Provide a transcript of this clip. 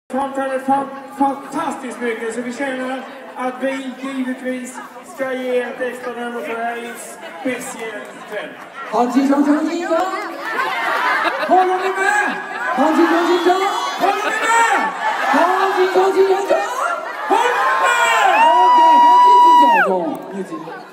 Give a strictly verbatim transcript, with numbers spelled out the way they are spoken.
Framträdde fantastiskt mycket, så vi känner att vi givetvis ska ge ett extra nummer för det här i speciell kväll. Har ni som kan lika? Håller ni med? Har ni som lika? Håller ni med? Har ni som lika? Håller ni med? Okej, har ni som lika?